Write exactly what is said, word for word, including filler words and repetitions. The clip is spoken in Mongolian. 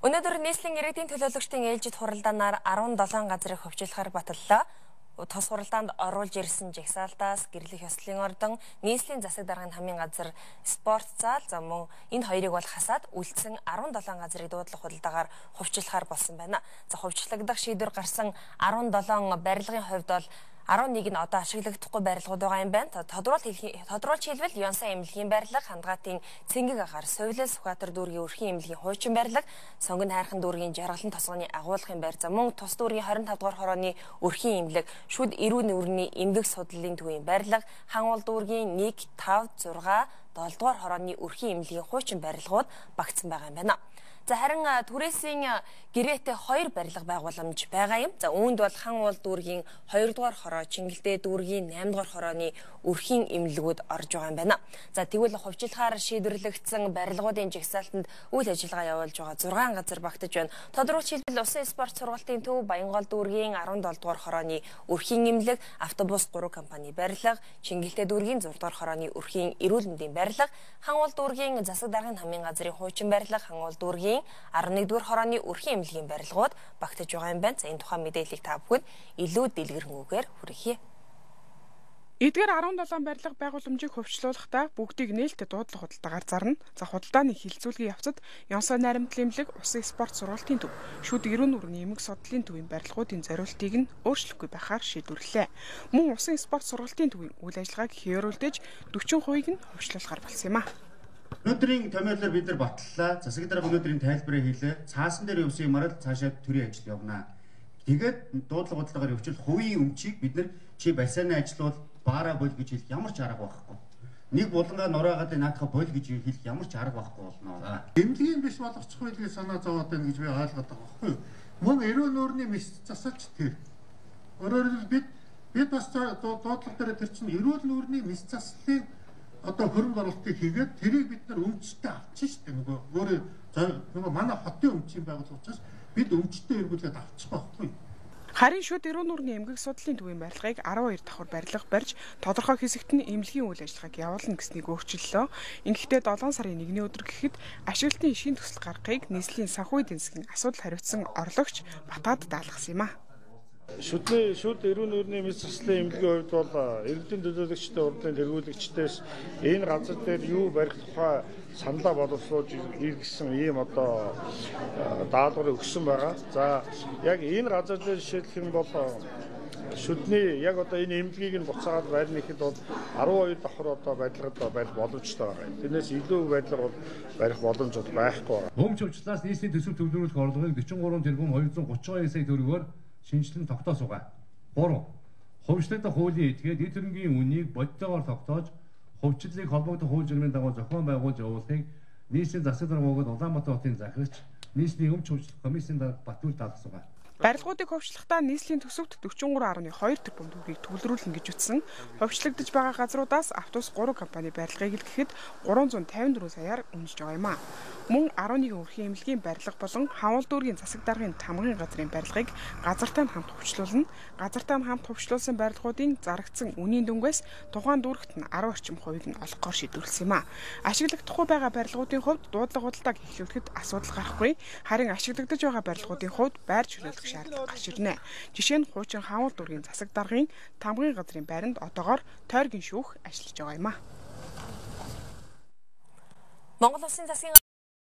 Өнөөдөр нийслэлийн иргэдийн төлөөлөгчдийн ээлжид хуралдаанаар арван долоон газрыг хөвчлөхөр баталлаа. Тос хуралдаанд оруулж ирсэн жагсаалтаас гэрлэх ёслолын ордон, нийслэлийн засаг даргын хамгийн газар спорт зал за мөн энэ хоёрыг бол хасаад үлдсэн арван долоон газрыг дуудлах хуралдаагаар хөвчлөхөр болсон байна. За хөвчлөгдөх шийдвэр гарсан арван долоон барилгын хувьд бол арван нэг нь одоо ашиглагдахгүй барилгууд байгаа юм байна. Тодруулж тодруулж хэлбэл Ёнсан эмнэлгийн барилга, Хандгаатын Цэнгэг агаар, Совилал Сүхбаатар дүүргийн өрхийн эмнэлгийн хуучин барилга, Сонгон хайрхан дүүргийн Жаргалан тосгоны агуулгын байр, за мөн Тус дүүргийн хорин тав дугаар хорооны өрхийн эмнэлэг, Шүд эрүүн нүүрний эмгэг судлалын төвийн барилга, Ханвал дүүргийн нэг, тав, зурга, долоо дугаар хорооны өрхийн эмнэлгийн хуучин барилгууд багтсан байгаа юм байна. За харин түрээсийн гэрээтэй хоёр барилга байгууламж байгаа юм. За үүнд бол Ханвал дүүргийн хоёр дугаар хороо, Чингэлдээ дүүргийн найман дугаар хорооны өрхийн эмнэлгүүд орж байгаа юм байна. За тэгвэл ховчлохоор шийдвэрлэгдсэн барилгуудын жагсаалтанд үйл ажиллагаа явуулж байгаа зургаан газар багтаж байна. Тодорхойлж хэлбэл Усан спорт сургалтын төв, Баянгол дүүргийн арван долоо дугаар хорооны өрхийн эмнэлэг, автобус гурав компани барилга, Чингэлдээ дүүргийн зургаан дугаар хорооны өрхийн эрүүл мэндийн барилга, Ханвал дүүргийн засаг даргын хамгийн газрын хуучин барилга, Ханвал дүүргийн арван нэгдүгээр хорооны өрхийн эмнэлгийн барилгууд багтаж байгаа юм байна. За энэ тухайн мэдээллийг та бүхэнд илүү дэлгэрэнгүйгээр хүргье. Эдгээр арван долоон барилга байгууламжийг хөвчлүүлэхдээ бүгдийг нээлттэй дуудлах худалдаагаар зарна. За худалдааны хилцүүлгийн явцад Ёнсан найрамдлын эмнэлэг, Усан спорт сургалтын төв, Шүд эрүүн нүүрний эмгэг судлалын төвийн барилгуудын зориултыг нь өөрчлөхгүй байхаар шийдвэрлэлээ. Мөн Усан спорт сургалтын төвийн үйл ажиллагааг хээруулж дөрвөн хувийг нь хөвчлүүлэхээр болсон юм а. Өнөөдрийн томьёолоор бид нар батллаа. Засаг дарга өнөөдрийн тайлбарыг хийлээ. Цаасан дээр явсан юмар л цаашаа төрийн ажил явна. Тэгээд дуудлага бодлогоор явуул хувийн өмчийг бид нар чи бассейн ажиллавал баараа бол гэж хэлэх ямар ч арга байхгүй. Нэг булангаа нураагаад наадах бол гэж хэлэх ямар ч арга байхгүй болно. Эмнэлгийн биш болгочих байлгүй санаа зовоод байна гэж би ойлгоод байгаа байхгүй юу? Мөн эрүүл нүүрний мэс засалч тэр. Өөрөөр бид бид бас дуудлага дээр тэр чинь эрүүл нүүрний мэс заслыг одоо хөрөнгө оруулалтыг хийгээд тэрийг бид нар өмчтэй авчих штеп нөгөө өөрөө нөгөө манай хотын өмчийн байгууллага учраас бид өмчтэй эргүүлээд авчих байхгүй. Харин Шүд эрүүн нүүрний эмгэг судлалын төвийн барилгыг арван хоёр давхар барилга барьж тодорхой хэсэгт нь эмнэлгийн үйл ажиллагааг явуулна гэснийг өөрчиллөө. Ингэхдээ долоон сарын нэгний өдөр гэхэд ашиглалтын шинэ төсөл гаргахыг нийслэлийн санхүү эдийн засгийн асуудал хариуцсан орлогч батаад даалгасан юм а. Шүдний шүд эрүүн нүүрний мэс заслын эмнэлгийн хувьд бол иргэдийн төлөөлөгчтэй урдлын тэргүүлэгчдээс энэ газар дээр юу барих тухай саналаа боловсруулж иргэсэн ийм одоо даалгаврыг өгсөн байгаа. За яг энэ газар дээр жишээлх юм бол шүдний яг одоо энэ эмнэлгийг нь буцаагаад байрны ихэд бол арван хоёр давхар одоо барилгад барих боломжтой байгаа юм. Тэрнээс илүү байдлаар бол барих боломж байхгүй байгаа. Өмч өвчлөөс нийслэлийн төсөв төвлөрүүлэх орлогыг дөрвөн гурван тэрбум хоёр зуун гучин хоёр сая төгрөгөөр шинжилэн тогтоосугаа. гурав. Хөвчлөлтөд хуулийн этгээд эд хөрөнгийн үнийг бодитоогоор тогтоож, хөвчлөлийг холбогдох хууль журмын дагуу зохион байгуулж явуулахыг нийслэлийн засаг даргууд Улаанбаатар хотын захирагч, нийслэлийн өмч хөвчлөх комиссийн дарга Батүл даалгасугаа. Барилгуудыг хөвчлөхдөө нийслэлийн төсөвт дөрвөн гурван арван хоёр тэрбум төгрөгийг төвлөрүүлнэ гэж үтсэн. Хөвчлөгдөж байгаа газруудаас автобус гурав компани барилгыг илгэхэд гурван зуун тавин дөрвөн саяар үнэлж байгаа юм а. Мөн арван нэгэн өрхийн эмнэлгийн барилга болон Ханвал дүүргийн засаг даргын тамгын газрын барилгыг газартай нь хамт хөвчлүүлнэ. Газартай нь хамт хөвчлүүлсэн барилгуудын зарагдсан үнийн дөнгөөс тухайн дүүрэгт нь арван орчим хувийг нь олгохоор шийдвэрлсэн юм а. Ашиглагдахгүй байгаа барилгуудын хувьд дуудлага худалдааг эхлүүлэхэд асуудал гарахгүй. Харин ашиглагдаж байгаа барилгуудын хувьд байр чөлөөлөх шаардлага гарч ирнэ. Жишээ нь хуучин Ханвал дүүргийн засаг даргын тамгын газрын байранд одоогоор тойргийн шүүх ажиллаж байгаа юм а. Монгол Улсын засгийн